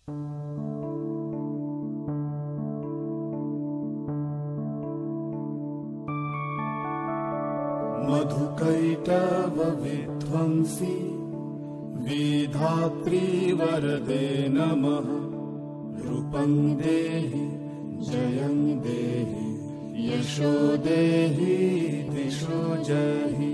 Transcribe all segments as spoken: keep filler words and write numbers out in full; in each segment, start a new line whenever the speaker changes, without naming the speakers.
मधुकैटव विध्वंसी विधात्री वरदे नमः। रूपं देहि जयं देहि यशो देहि दिशो जहि।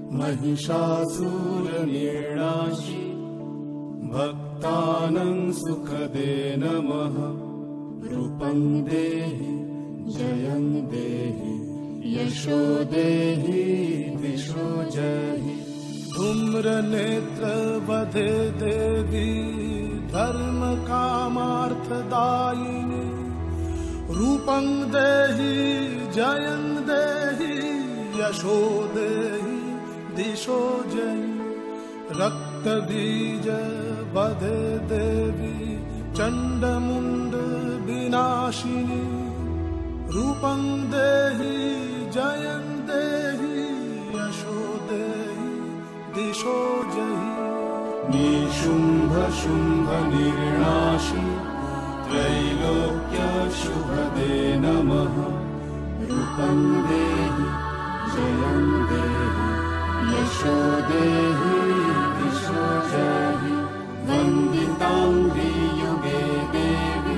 महिषासुरनिर्णाशि भक्तानां सुखदे नमः। रूपं देहि जयं देहि यशो देहि दिशो जहि।
धूम्रनेत्र वधे देवी धर्म कामार्थदायिनी। रूपं देहि जयं देहि यशो देहि दिशो जहि। रक्तबीज वधे देवी चण्डमुण्ड विनाशिनी। रूपं देहि जयं देहि यशो देहि दिशो जहि।
निशुम्भ शुम्भ निर्णाशि त्रैलोक्य शुभदे नमः। रूपं देहि जयं देहि यशो देहि दिशो जहि। वन्दिताङ्घ्रि युगे देवी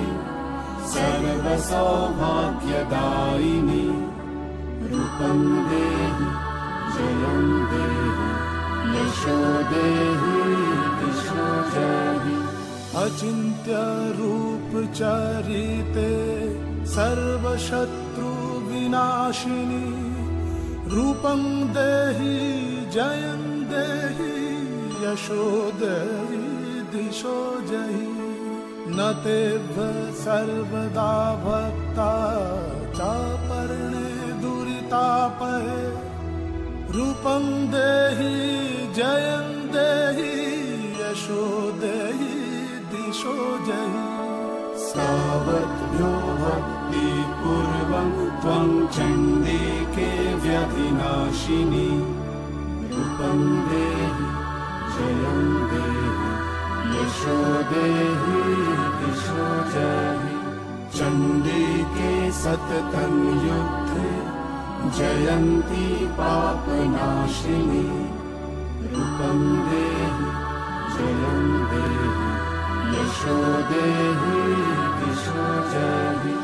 सर्वसौभाग्यदायिनी। रूपं देहि जयं देहि यशो देहि दिशो जहि।
अचिन्त्य रूप चरिते सर्वशत्रु विनाशिनी। रूपं देहि जयं देहि यशो देहि दिशो जहि। न तेभ्य सर्वदा भक्ता चापर्णे दुरितापहे। रूपं देहि जयं देहि यशो देहि दिशो जहि।
सावद्भ्यो भक्ति पूर्वं त्वं चण्डिके व्यधिनाशिनी। रूपं देहि जयं देहि यशो देहि दिशो जहि। चण्डिके सततं युद्धे जयन्ती पापनाशिनी। रूपं देहि जयं देहि यशो देहि दिशो जहि।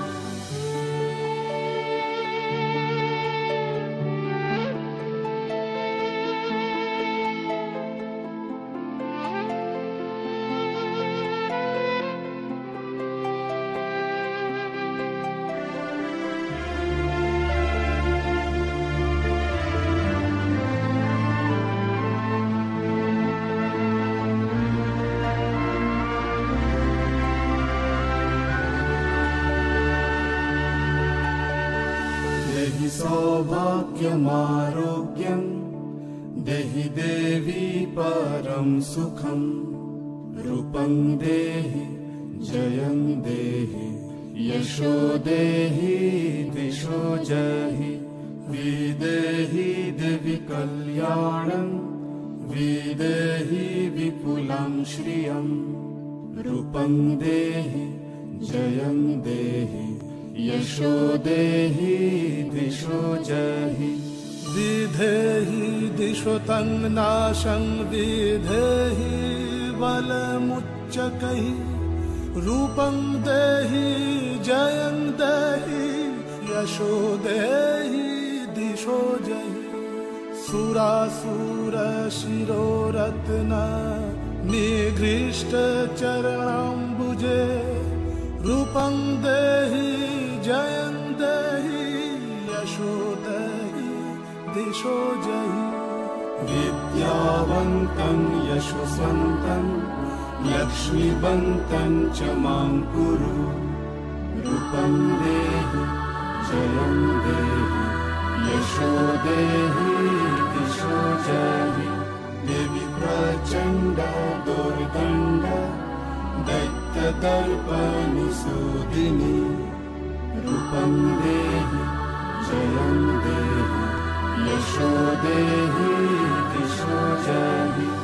देहि सौभाग्यमारोग्यं देहि देवी परं सुखं। रूपं देहि जयं देहि यशो देहि दिशो जहि। विदेहि देवि कल्याणं विदेहि विपुलं श्रियं। रूपं देहि जयं देहि यशो देहि दिशो जहि।
विधेहि दिशो तं नाशं विधेहि बलमुच्चकैः। रूपं देहि जयं देहि यशो देहि दिशो जहि। सुरासुर शिरोरत्न निगृष्ट चरणाम्बुजे। रूपं देहि जयं देहि यशो देहि दिशो जहि।
विद्यावन्तं यशस्वन्तं लक्ष्मीवन्तं च मां कुरु। रूपं देहि जयं देहि यशो देहि दिशो जहि। देवी प्रचण्ड दुर्दण्ड दैत्यदर्पनिसूदिनी। रूपं देहि जयं देहि यशो देहि दिशो जहि।